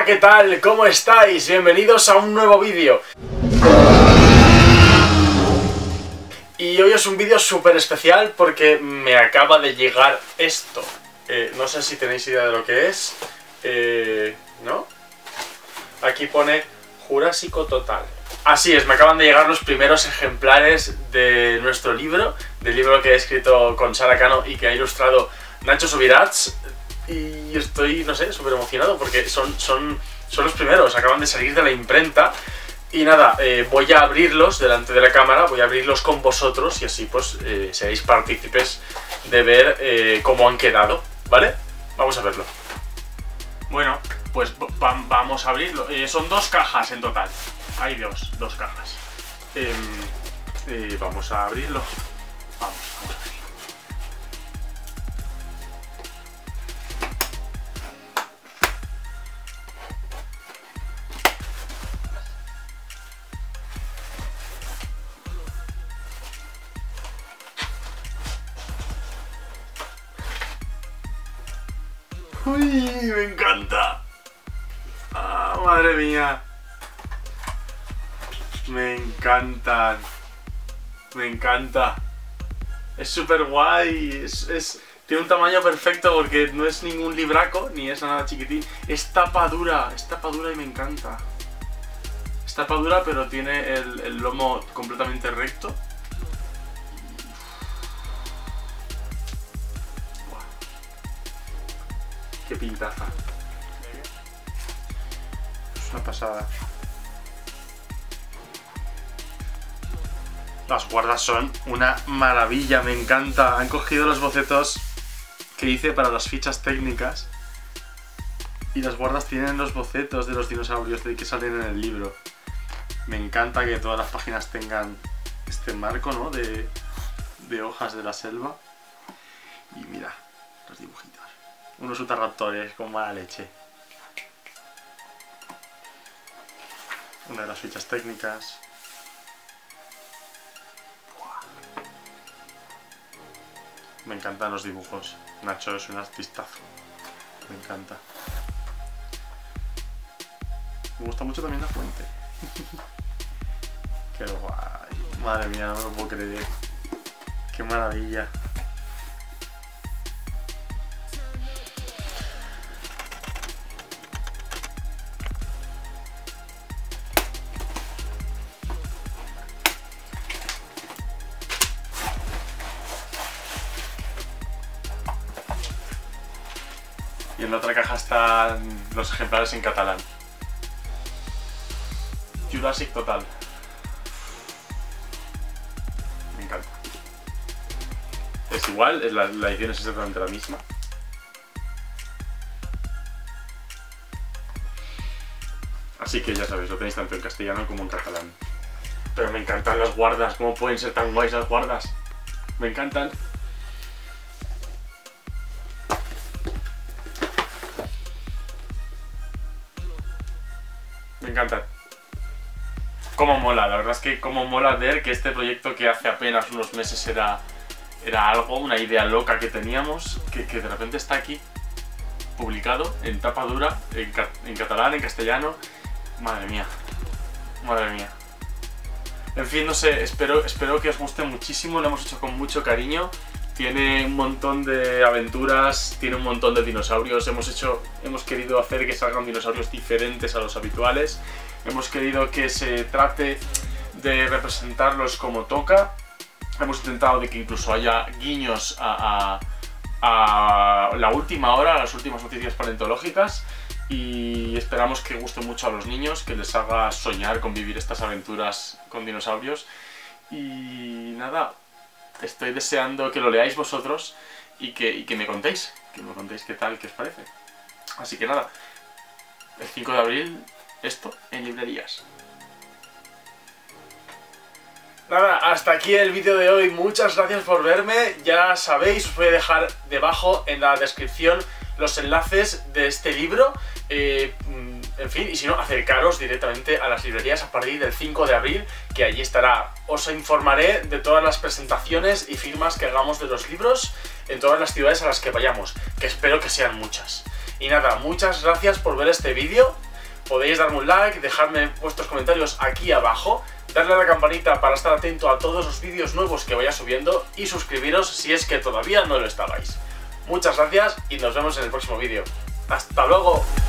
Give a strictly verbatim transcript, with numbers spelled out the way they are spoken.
Hola, ¿qué tal? ¿Cómo estáis? Bienvenidos a un nuevo vídeo. Y hoy es un vídeo súper especial porque me acaba de llegar esto. Eh, no sé si tenéis idea de lo que es. Eh, ¿No? Aquí pone Jurásico Total. Así es, me acaban de llegar los primeros ejemplares de nuestro libro, del libro que he escrito con Sara Cano y que ha ilustrado Nacho Subirats. Y estoy, no sé, súper emocionado porque son, son, son los primeros, acaban de salir de la imprenta. Y nada, eh, voy a abrirlos delante de la cámara, voy a abrirlos con vosotros y así pues eh, seréis partícipes de ver eh, cómo han quedado, ¿vale? Vamos a verlo. Bueno, pues va vamos a abrirlo. Eh, son dos cajas en total. Hay dos, dos cajas. Eh, eh, vamos a abrirlo. Vamos, vamos a abrirlo. ¡Uy! ¡Me encanta! ¡Ah, madre mía! Me encantan. Me encanta. Es súper guay. Es, es, tiene un tamaño perfecto porque no es ningún libraco, ni es nada chiquitín. Es tapa dura, es tapa dura y me encanta. Es tapa dura pero tiene el, el lomo completamente recto. Qué pintaza. Es una pasada. Las guardas son una maravilla, me encanta. Han cogido los bocetos que hice para las fichas técnicas y las guardas tienen los bocetos de los dinosaurios de que salen en el libro. Me encanta que todas las páginas tengan este marco, ¿no? de, de hojas de la selva. Y mira, los dibujitos. Unos utaraptores con mala leche. Una de las fichas técnicas. Me encantan los dibujos. Nacho es un artistazo. Me encanta. Me gusta mucho también la fuente. Qué guay. Madre mía, no me lo puedo creer. Qué maravilla. Y en la otra caja están los ejemplares en catalán. Jurásico Total. Me encanta. Es igual, es la, la edición es exactamente la misma. Así que ya sabéis, lo tenéis tanto en castellano como en catalán. Pero me encantan las guardas, ¿cómo pueden ser tan guays las guardas? Me encantan. Me encantan. Cómo mola, la verdad es que cómo mola ver que este proyecto que hace apenas unos meses era, era algo, una idea loca que teníamos, que, que de repente está aquí, publicado en tapa dura, en, en catalán, en castellano. Madre mía, madre mía. En fin, no sé, espero, espero que os guste muchísimo, lo hemos hecho con mucho cariño. Tiene un montón de aventuras, tiene un montón de dinosaurios. Hemos hecho, hemos querido hacer que salgan dinosaurios diferentes a los habituales. Hemos querido que se trate de representarlos como toca. Hemos intentado de que incluso haya guiños a, a, a la última hora, a las últimas noticias paleontológicas. Y esperamos que guste mucho a los niños, que les haga soñar con vivir estas aventuras con dinosaurios. Y nada, estoy deseando que lo leáis vosotros y que, y que me contéis, que me contéis qué tal, qué os parece. Así que nada, el cinco de abril, esto en librerías. Nada, hasta aquí el vídeo de hoy, muchas gracias por verme. Ya sabéis, os voy a dejar debajo en la descripción los enlaces de este libro. Eh, en fin, y si no, acercaros directamente a las librerías a partir del cinco de abril, que allí estará. Os informaré de todas las presentaciones y firmas que hagamos de los libros en todas las ciudades a las que vayamos, que espero que sean muchas. Y nada, muchas gracias por ver este vídeo. podéis darme un like, dejarme vuestros comentarios aquí abajo, darle a la campanita para estar atento a todos los vídeos nuevos que vaya subiendo y suscribiros si es que todavía no lo estabais. Muchas gracias y nos vemos en el próximo vídeo. ¡Hasta luego!